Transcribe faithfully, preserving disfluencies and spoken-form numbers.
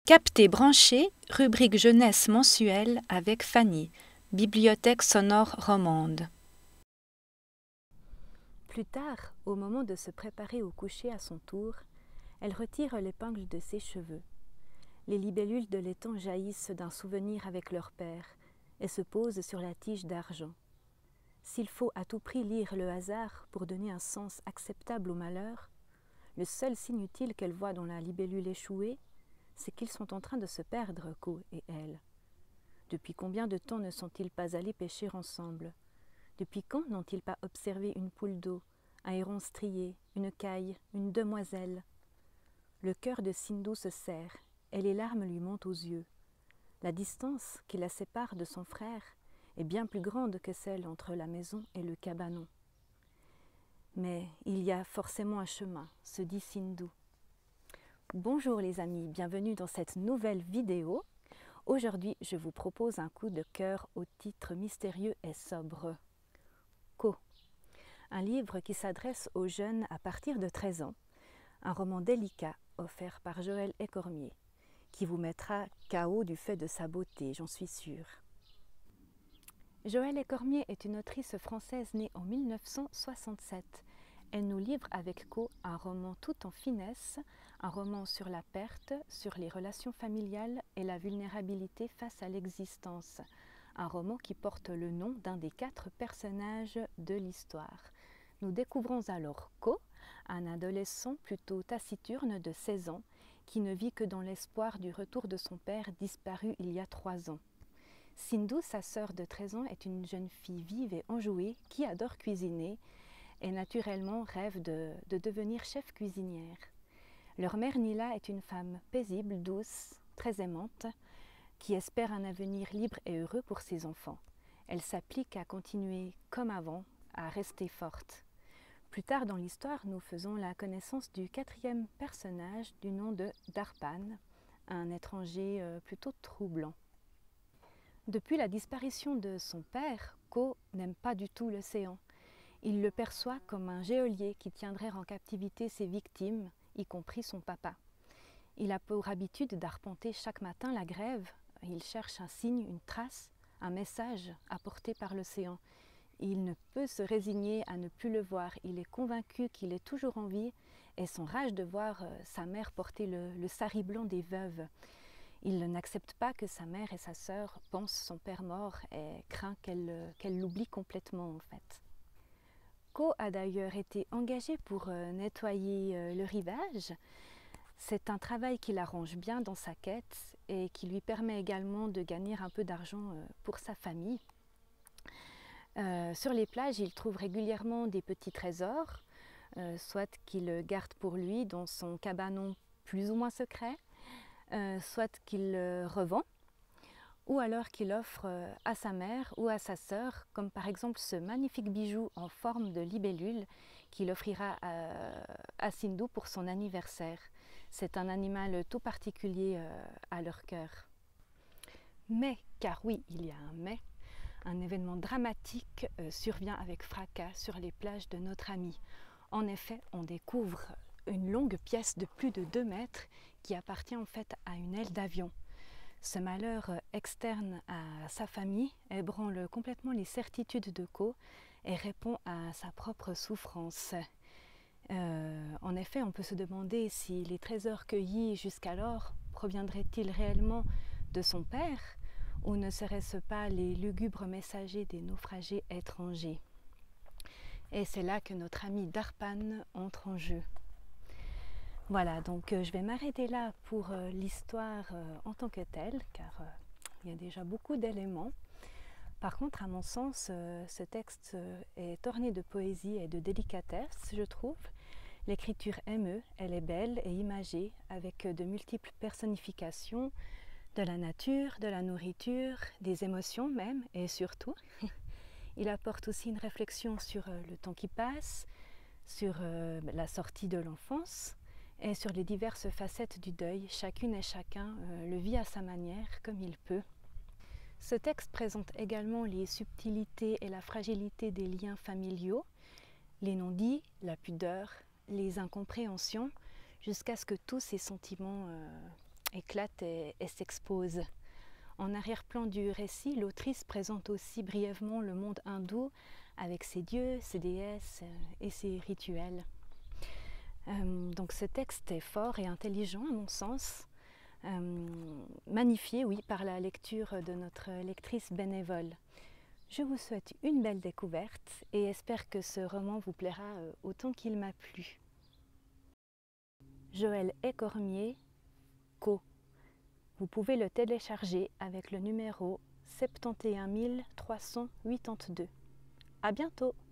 Capté branché, rubrique jeunesse mensuelle avec Fanny, Bibliothèque sonore romande. Plus tard, au moment de se préparer au coucher à son tour, elle retire l'épingle de ses cheveux. Les libellules de l'étang jaillissent d'un souvenir avec leur père et se posent sur la tige d'argent. S'il faut à tout prix lire le hasard pour donner un sens acceptable au malheur, le seul signe utile qu'elle voit dans la libellule échouée, c'est qu'ils sont en train de se perdre, Ko et elle. Depuis combien de temps ne sont-ils pas allés pêcher ensemble? Depuis quand n'ont-ils pas observé une poule d'eau, un héron strié, une caille, une demoiselle? Le cœur de Sindhu se serre et les larmes lui montent aux yeux. La distance qui la sépare de son frère est bien plus grande que celle entre la maison et le cabanon. Mais il y a forcément un chemin, se dit Sindhu. Bonjour les amis, bienvenue dans cette nouvelle vidéo. Aujourd'hui, je vous propose un coup de cœur au titre mystérieux et sobre. Ko, un livre qui s'adresse aux jeunes à partir de treize ans, un roman délicat offert par Joël Ecormier, qui vous mettra K O du fait de sa beauté, j'en suis sûre. Joël Ecormier est une autrice française née en mille neuf cent soixante-sept. Elle nous livre avec Ko un roman tout en finesse, un roman sur la perte, sur les relations familiales et la vulnérabilité face à l'existence. Un roman qui porte le nom d'un des quatre personnages de l'histoire. Nous découvrons alors Ko, un adolescent plutôt taciturne de seize ans, qui ne vit que dans l'espoir du retour de son père disparu il y a trois ans. Sindhu, sa sœur de treize ans, est une jeune fille vive et enjouée qui adore cuisiner et naturellement rêve de, de devenir chef cuisinière. Leur mère Nila est une femme paisible, douce, très aimante, qui espère un avenir libre et heureux pour ses enfants. Elle s'applique à continuer comme avant, à rester forte. Plus tard dans l'histoire, nous faisons la connaissance du quatrième personnage du nom de Darpan, un étranger plutôt troublant. Depuis la disparition de son père, Ko n'aime pas du tout l'océan. Il le perçoit comme un geôlier qui tiendrait en captivité ses victimes, y compris son papa. Il a pour habitude d'arpenter chaque matin la grève. Il cherche un signe, une trace, un message apporté par l'océan. Il ne peut se résigner à ne plus le voir. Il est convaincu qu'il est toujours en vie et s'enrage de voir sa mère porter le, le sari blanc des veuves. Il n'accepte pas que sa mère et sa sœur pensent son père mort et craint qu'elle qu'elle l'oublie complètement en fait. Ko a d'ailleurs été engagé pour nettoyer le rivage. C'est un travail qui l'arrange bien dans sa quête et qui lui permet également de gagner un peu d'argent pour sa famille. Euh, sur les plages, il trouve régulièrement des petits trésors, euh, soit qu'il garde pour lui dans son cabanon plus ou moins secret, euh, soit qu'il euh, revend, ou alors qu'il offre euh, à sa mère ou à sa sœur, comme par exemple ce magnifique bijou en forme de libellule qu'il offrira à, à Sindhu pour son anniversaire. C'est un animal tout particulier euh, à leur cœur. Mais, car oui, il y a un mais, un événement dramatique euh, survient avec fracas sur les plages de notre ami. En effet, on découvre une longue pièce de plus de deux mètres qui appartient en fait à une aile d'avion. Ce malheur euh, externe à sa famille ébranle complètement les certitudes de Ko et répond à sa propre souffrance. Euh, en effet, on peut se demander si les trésors cueillis jusqu'alors proviendraient-ils réellement de son père, ou ne serait-ce pas les lugubres messagers des naufragés étrangers? Et c'est là que notre ami Darpan entre en jeu. Voilà, donc euh, je vais m'arrêter là pour euh, l'histoire euh, en tant que telle, car euh, il y a déjà beaucoup d'éléments. Par contre, à mon sens, euh, ce texte euh, est orné de poésie et de délicatesse, je trouve. L'écriture émeut, elle est belle et imagée, avec de multiples personnifications, de la nature, de la nourriture, des émotions même, et surtout, il apporte aussi une réflexion sur le temps qui passe, sur la sortie de l'enfance et sur les diverses facettes du deuil. Chacune et chacun le vit à sa manière, comme il peut. Ce texte présente également les subtilités et la fragilité des liens familiaux, les non-dits, la pudeur, les incompréhensions, jusqu'à ce que tous ces sentiments euh, éclate et, et s'expose. En arrière-plan du récit, l'autrice présente aussi brièvement le monde hindou avec ses dieux, ses déesses et ses rituels. Euh, donc ce texte est fort et intelligent à mon sens, euh, magnifié, oui, par la lecture de notre lectrice bénévole. Je vous souhaite une belle découverte et espère que ce roman vous plaira autant qu'il m'a plu. Joël Écormier, Co. Vous pouvez le télécharger avec le numéro soixante et onze trois cent quatre-vingt-deux. À bientôt!